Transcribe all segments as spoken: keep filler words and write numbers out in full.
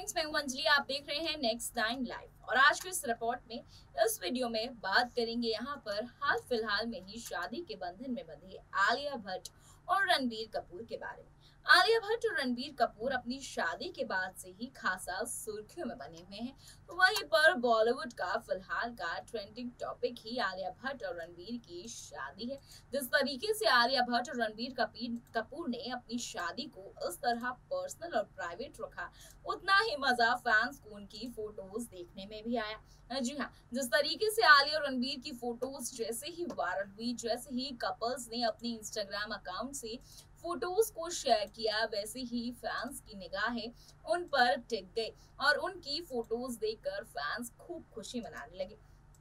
Friends, मैं हूं अंजलि। आप देख रहे हैं नेक्स्ट नाइन लाइव और आज के इस रिपोर्ट में इस वीडियो में बात करेंगे यहाँ पर हाल फिलहाल में ही शादी के बंधन में बंधे आलिया भट्ट और रणबीर कपूर के बारे में। आलिया भट्ट और रणबीर कपूर अपनी शादी के बाद से ही खासा सुर्खियों में बने हुए हैं। तो वहीं पर बॉलीवुड का फिलहाल का ट्रेंडिंग टॉपिक ही आलिया भट्ट और रणबीर की शादी है। जिस तरीके से आलिया भट्ट और रणबीर कपूर ने अपनी शादी को इस तरह पर्सनल और प्राइवेट रखा, उतना ही मजा फैंस को उनकी फोटोज देखने में भी आया। जी हाँ, जिस तरीके से आलिया और रणबीर की फोटोज जैसे ही वायरल हुई, जैसे ही कपल्स ने अपनी इंस्टाग्राम अकाउंट से फोटोज को शेयर किया, वैसे ही फैंस की निगाहें उन पर टिक गई और उनकी फोटोज देखकर फैंस खूब खुशी मनाने लगे।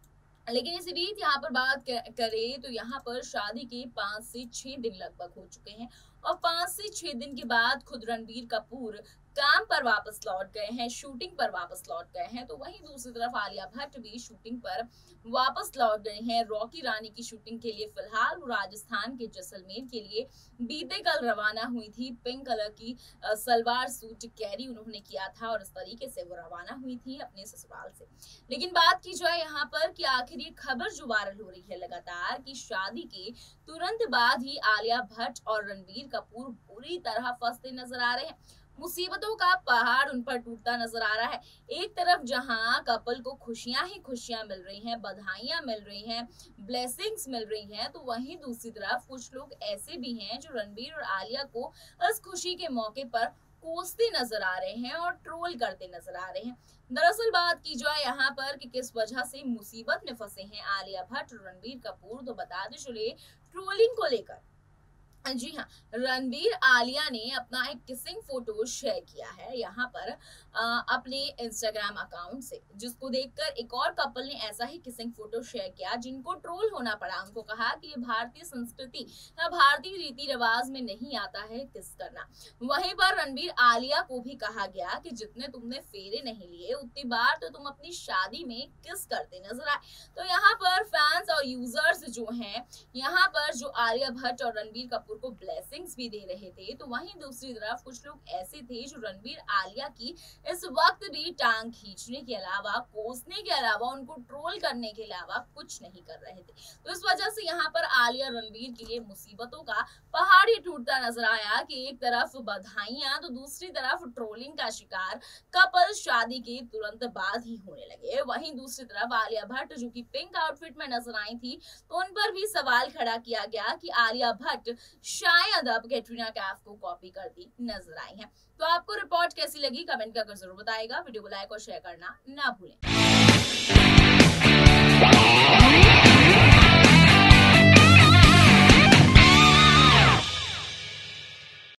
लेकिन इसी बीच यहाँ पर बात करें तो यहाँ पर शादी के पांच से छह दिन लगभग हो चुके हैं और पांच से छह दिन के बाद खुद रणबीर कपूर काम पर वापस लौट गए हैं, शूटिंग पर वापस लौट गए हैं। तो वहीं दूसरी तरफ आलिया भट्ट भी शूटिंग पर वापस लौट गए हैं। रॉकी रानी की शूटिंग के लिए फिलहाल वो राजस्थान के जैसलमेर के लिए बीते कल रवाना हुई थी। पिंक कलर की सलवार सूट कैरी उन्होंने किया था और इस तरीके से वो रवाना हुई थी अपने ससुराल से। लेकिन बात की जाए यहाँ पर कि आखिर ये खबर जो वायरल हो रही है लगातार कि शादी के तुरंत बाद ही आलिया भट्ट और रणबीर कपूर बुरी तरह फंसते नजर आ रहे हैं। मुसीबतों का पहाड़ उन पर टूटता नजर आ रहा है। एक तरफ जहां कपल को खुशियां ही खुशियां मिल रही हैं, बधाइयां मिल रही हैं, ब्लेसिंग्स मिल रही हैं, तो वहीं दूसरी तरफ कुछ लोग ऐसे भी हैं जो रणबीर और आलिया को इस खुशी के मौके पर कोसते नजर आ रहे हैं और ट्रोल करते नजर आ रहे हैं। दरअसल बात की जाए यहाँ पर कि किस वजह से मुसीबत में फंसे हैं आलिया भट्ट और रणबीर कपूर, तो बताते चले ट्रोलिंग को लेकर। जी हाँ, रणबीर आलिया ने अपना एक किसिंग फोटो शेयर किया है यहाँ पर आ, अपने इंस्टाग्राम अकाउंट से, जिसको देखकर एक और कपल ने ऐसा ही किसिंग फोटो शेयर किया जिनको ट्रोल होना पड़ा। उनको कहा कि ये भारतीय संस्कृति या भारतीय रीति रिवाज में नहीं आता है किस करना। वहीं पर रणबीर आलिया को भी कहा गया कि जितने तुमने फेरे नहीं लिए उतनी बार तो तुम अपनी शादी में किस करते नजर आए। तो यहाँ पर फैंस और यूजर्स जो हैं, यहाँ पर जो आलिया भट्ट और रणबीर कपूर को ब्लेसिंग्स भी दे रहे थे, तो वहीं दूसरी तरफ कुछ लोग ऐसे थे जो रणबीर आलिया की इस वक्त भी टांग खींचने के अलावा, कोसने के अलावा, उनको ट्रोल करने के अलावा कुछ नहीं कर रहे थे। तो इस वजह से यहाँ पर आलिया रणबीर के लिए मुसीबतों का पहाड़ ही टूटता नजर आया कि एक तरफ बधाइयां तो दूसरी तरफ ट्रोलिंग का शिकार कपल शादी के तुरंत बाद ही होने लगे। वहीं दूसरी तरफ आलिया भट्ट जो कि पिंक आउटफिट में नजर आई थी, तो उन पर भी सवाल खड़ा किया गया कि आलिया भट्ट शायद अब कैटरीना कैफ को कॉपी करती नजर आई है। तो आपको रिपोर्ट कैसी लगी कमेंट करके जरूर बताएगा। वीडियो को लाइक और शेयर करना ना भूलें।